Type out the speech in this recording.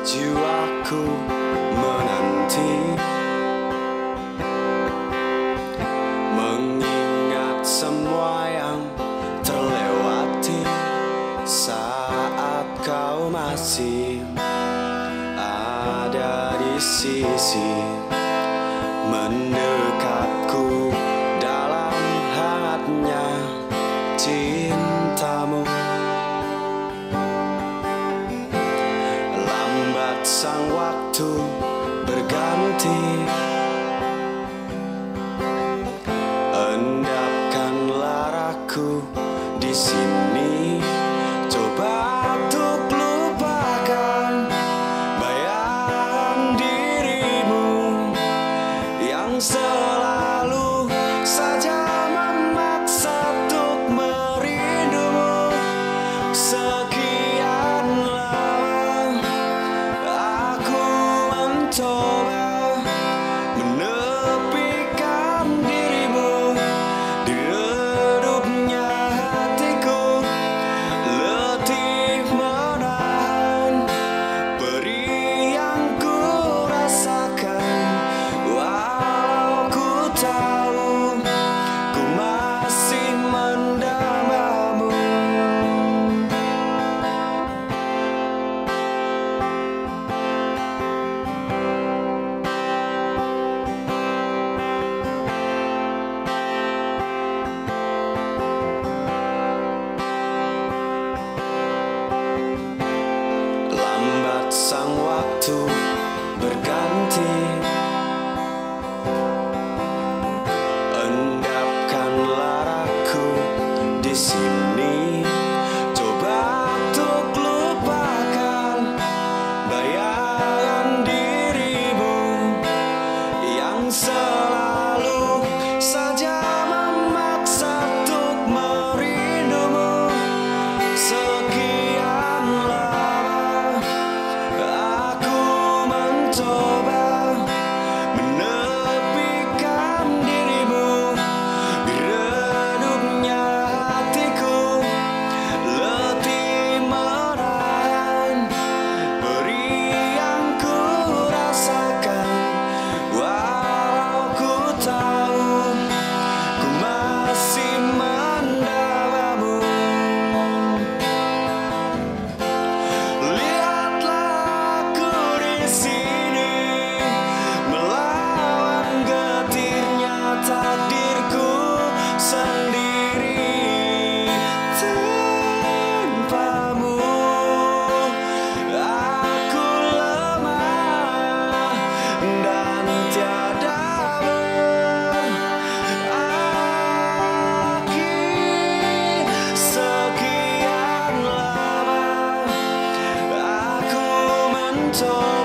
Jiwaku menanti, mengingat semua yang terlewati saat kau masih ada di sisi, mendekatku dalam hangatnya cintamu. Lambat sang waktu berganti, endapkanlah raku di sini. Coba untuk lupakan bayangan dirimu yang selalu saja memaksa untuk merindumu. Sekian lama aku mencoba menepikan dirimu di redupnya hatiku, letih menahan perih yang ku rasakan. Walau ku tahu ku masih mendambamu. Lambat sang waktu berganti, endapkanlah raku di sini. Coba untuk lupakan bayangan dirimu yang selalu saja memaksa untuk merindumu. Sekian lama aku mencoba menepikan dirimu di redupnya hatiku, letih menahan perih yang ku rasakan. Walau ku tahu ku masih mendambamu. Lihatlah aku di sini melawan getirnya takdirku sendiri. Tanpamu aku lemah dan tiada berarti. Sekian lama aku mencoba